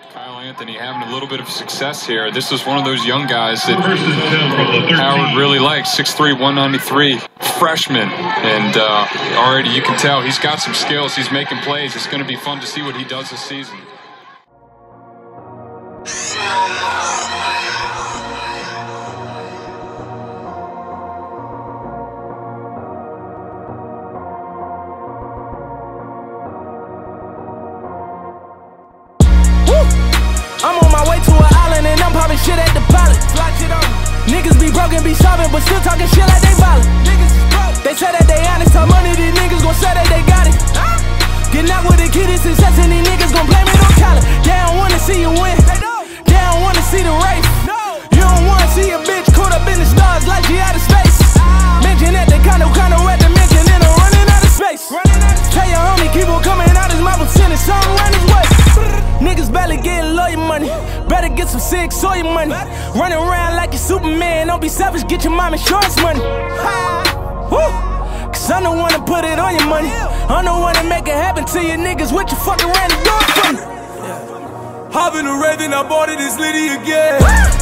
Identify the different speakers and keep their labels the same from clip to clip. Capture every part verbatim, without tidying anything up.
Speaker 1: Kyle Anthony having a little bit of success here. This is one of those young guys that Howard really likes. six three, one ninety-three, freshman. And uh, already you can tell he's got some skills. He's making plays. It's going to be fun to see what he does this season.
Speaker 2: Shit at the pilot. Niggas be broken, be sobbing, but still talking shit like they violent. They say that they honest, talk money, these niggas gon' say that they got it. Getting out with the kid is success, and these niggas gon' blame it on college. They don't wanna see you win. They don't wanna see the race. You don't wanna see a bitch caught up in the stars like she out of space. Mention that they kinda kinda at the mention, and I'm running out of space. Tell your homie keep on coming out his mouth and sending something around his way. Niggas barely getting lawyer money. Better get some sick soy money. Running around like you Superman. Don't be selfish, get your mom insurance money. Woo. Cause I'm the one to put it on your money. I'm the one to make it happen to you niggas. What you fucking ran the door for me? Hop in the Raven, I bought it, it's Liddy again.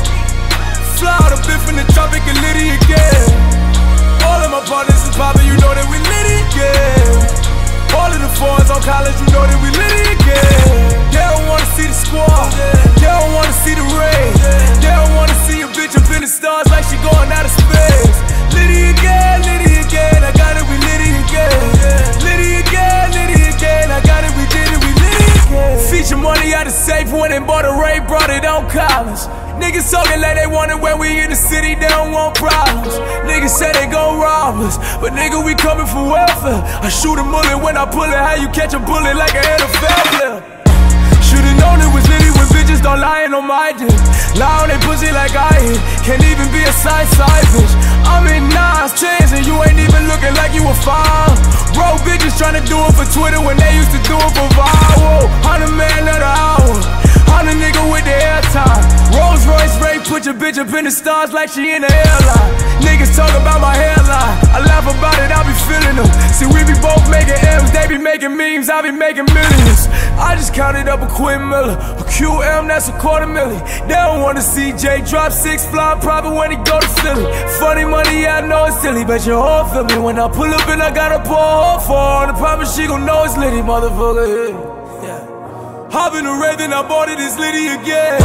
Speaker 2: Fly out a bit from the tropic and Liddy again. All of my partners is poppin', you know that we Liddy again. All of the fours on college, you know that we Liddy again. They don't wanna see the squad, they don't wanna see the rain. They don't wanna see a bitch up in the stars like she going out of space. Liddy again, Liddy again, I got it, we Liddy again. Liddy again, Liddy again, I got it, we did it, we Liddy again. Feature money out of safe, went and bought a Ray, brought it on college. Niggas talking like they want it when we in the city, they don't want problems. Niggas say they gon' rob us, but nigga, we coming for welfare. I shoot a bullet when I pull it, how you catch a bullet like an N F L player? Should've known it was Liddy when bitches don't lying on my dick. Lie on they pussy like I hit, can't even be a side side bitch. I'm in nines, tens, and you ain't even looking like you a five. Bro, bitches tryna do it for Twitter when they used to do it for viral. Hundred man of the hour, hundred nigga with the airtime. Rolls Royce Ray, put your bitch up in the stars like she in the airline. Niggas talk about my hairline, I laugh about it, I be feeling them. See, we be both making M's, they be making memes, I be making millions. I just counted up a Quinn Miller, a Q M, that's a quarter million. They don't wanna see Jay drop six flying profit when he go to Philly. Funny money, yeah, I know it's silly, but your whole feel me. When I pull up and I gotta pour a hole for her, I promise she gon' know it's Liddy, motherfucker. Yeah. Hop in the Raven, I bought it, it's Liddy again.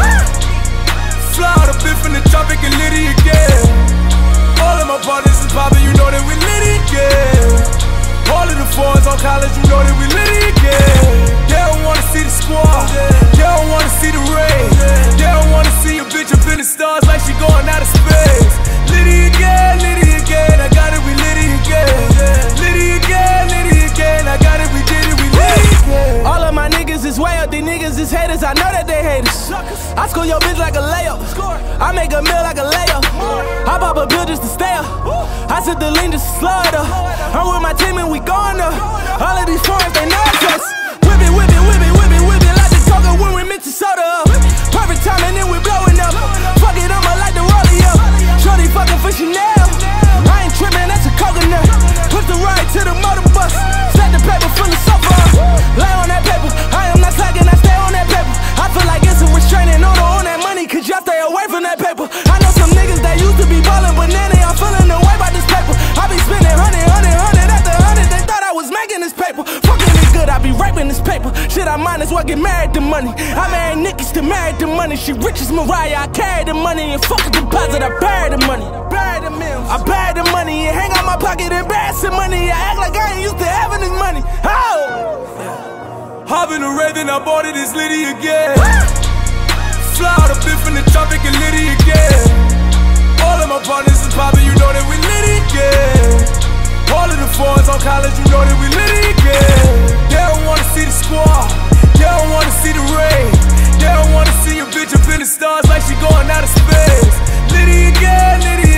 Speaker 2: Fly out a bit from the tropic and Liddy again. All of my partners is poppin', you know that we Liddy again. All of the fours on college, you know that we Liddy again. They don't wanna see the squad, they don't wanna see the rain. They don't wanna see a bitch up in the stars like she going out of space. Liddy again, Liddy again, I got it, we Liddy again. Liddy again, Liddy again, I got it, we did it, we Liddy again. All of my niggas is way up, these niggas is haters, I know that they haters. I score your bitch like a layup, I make a meal like a layup. I pop a bill just to stay up, I sit the lean just to slow it up. I'm with my team and we going up. All of these foreigns, they know us. Whip it, whip it, whip it, whip it, whip it like the coca when we mix the soda up. Perfect time and then we blowing up. Fuck it, I'ma like the rollie up. Shorty fucking for Chanel. I ain't tripping, that's a coconut. Put the ride to the motor bus. Stack the paper full of sulfur. Lay on that paper, I am not slacking, I stay on that paper. I feel like it's a restraining order on that money, cause y'all stay away from that paper. I know some niggas that used to be ballin', but now they all feeling the way about this paper. I be spending hundred, hundred, hundred after hundred, they thought I was making this paper. Fucking it good, I be raping this paper. Shit, I might as well get married to money. I married Nikki, still married to money. She rich as Mariah, I carry the money. And fuck a deposit, I bury the money. Bury the mills, I bury the money. And hang out my pocket, embarrassing money. I act like I ain't used to having this money. Oh! Yeah. Hop in the Raven, I bought it, it's Liddy again. Fly out a bit from the tropic and Liddy again. All of my partners is poppin', you know that we Liddy again. All of the fours on college, you know that we Liddy again. They don't wanna see the squad, they don't wanna see the rain. They don't wanna see a bitch up in the stars like she going out of space. Liddy again, Liddy